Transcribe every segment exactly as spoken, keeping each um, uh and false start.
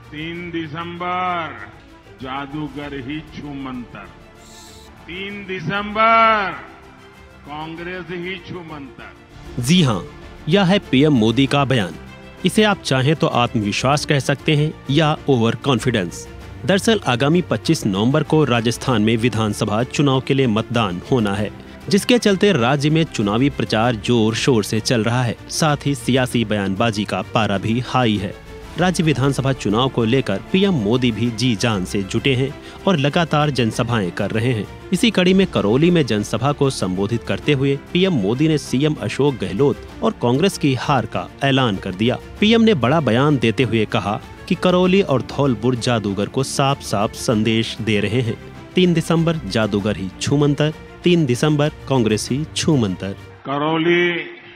तीन दिसंबर जादूगर ही छू मंतर। तीन दिसंबर कांग्रेस ही छू मंतर। जी हाँ, यह है पीएम मोदी का बयान। इसे आप चाहें तो आत्मविश्वास कह सकते हैं या ओवर कॉन्फिडेंस। दरअसल आगामी पच्चीस नवंबर को राजस्थान में विधानसभा चुनाव के लिए मतदान होना है, जिसके चलते राज्य में चुनावी प्रचार जोर शोर से चल रहा है। साथ ही सियासी बयानबाजी का पारा भी हाई है। राज्य विधानसभा चुनाव को लेकर पीएम मोदी भी जी जान से जुटे हैं और लगातार जनसभाएं कर रहे हैं। इसी कड़ी में करौली में जनसभा को संबोधित करते हुए पीएम मोदी ने सीएम अशोक गहलोत और कांग्रेस की हार का ऐलान कर दिया। पीएम ने बड़ा बयान देते हुए कहा कि करौली और धौलपुर जादूगर को साफ साफ संदेश दे रहे हैं। तीन दिसंबर जादूगर ही छू मंतर, तीन दिसंबर कांग्रेस ही छू मंतर। करौली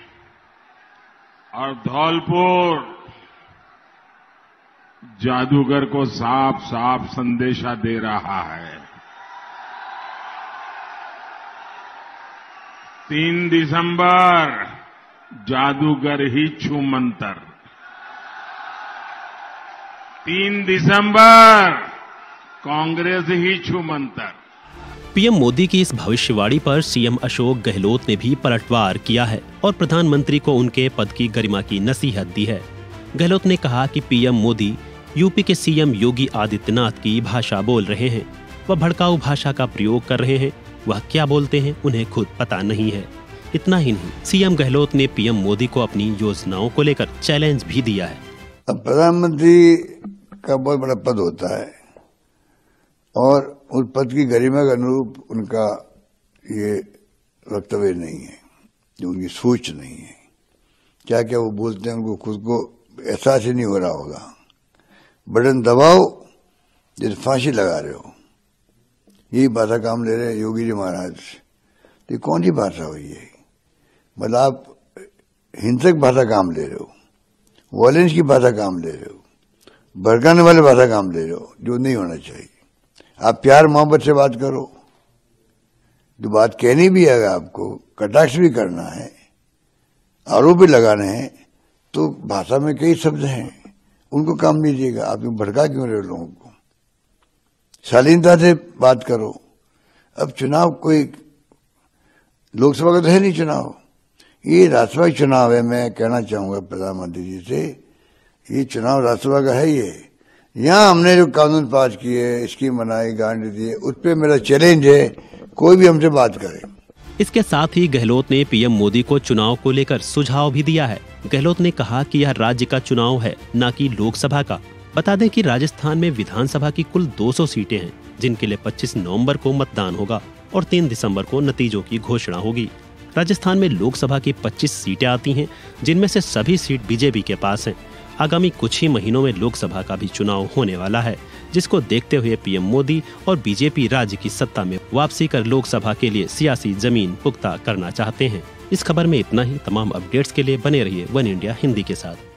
और धौलपुर जादूगर को साफ साफ संदेशा दे रहा है। तीन दिसंबर जादूगर ही छू मंतर। तीन दिसंबर कांग्रेस ही छू मंतर। पीएम मोदी की इस भविष्यवाणी पर सीएम अशोक गहलोत ने भी पलटवार किया है और प्रधानमंत्री को उनके पद की गरिमा की नसीहत दी है। गहलोत ने कहा कि पीएम मोदी यूपी के सीएम योगी आदित्यनाथ की भाषा बोल रहे हैं। वह भड़काऊ भाषा का प्रयोग कर रहे हैं। वह क्या बोलते हैं उन्हें खुद पता नहीं है। इतना ही नहीं, सीएम गहलोत ने पीएम मोदी को अपनी योजनाओं को लेकर चैलेंज भी दिया है। अब प्रधानमंत्री का बहुत बड़ा पद होता है और उस पद की गरिमा के अनुरूप उनका ये वक्तव्य नहीं है, जो उनकी सोच नहीं है। क्या क्या वो बोलते हैं उनको खुद को एहसास ही नहीं हो रहा होगा। बटन दबाओ जैसे फांसी लगा रहे हो, यही भाषा काम ले रहे हैं योगी जी महाराज। तो कौन सी भाषा हुई है? मतलब आप हिंसक भाषा काम ले रहे हो, वॉयलेंस की भाषा काम ले रहे हो, भड़काने वाले भाषा काम ले रहे हो, जो नहीं होना चाहिए। आप प्यार मोहब्बत से बात करो। जो बात कहनी भी है, आपको कटाक्ष भी करना है, आरोप भी लगाने हैं, तो भाषा में कई शब्द हैं, उनको काम लीजिएगा। आप क्यों भड़का क्यों रहे हो लोगों को? शालीनता से बात करो। अब चुनाव कोई लोकसभा का तो है नहीं चुनाव, ये राज्यसभा चुनाव है। मैं कहना चाहूंगा प्रधानमंत्री जी से, ये चुनाव राज्यसभा का है। ये यहाँ हमने जो कानून पास किए, स्कीम बनाई, गारंटी दी, उस पर मेरा चैलेंज है, कोई भी हमसे बात करे। इसके साथ ही गहलोत ने पीएम मोदी को चुनाव को लेकर सुझाव भी दिया है। गहलोत ने कहा कि यह राज्य का चुनाव है, न कि लोकसभा का। बता दें कि राजस्थान में विधानसभा की कुल दो सौ सीटें हैं, जिनके लिए पच्चीस नवंबर को मतदान होगा और तीन दिसंबर को नतीजों की घोषणा होगी। राजस्थान में लोकसभा की पच्चीस सीटें आती हैं, जिनमें से सभी सीट बीजेपी के पास हैं। आगामी कुछ ही महीनों में लोकसभा का भी चुनाव होने वाला है, जिसको देखते हुए पीएम मोदी और बीजेपी राज्य की सत्ता में वापसी कर लोकसभा के लिए सियासी जमीन पुख्ता करना चाहते हैं। इस खबर में इतना ही। तमाम अपडेट्स के लिए बने रहिए वन इंडिया हिंदी के साथ।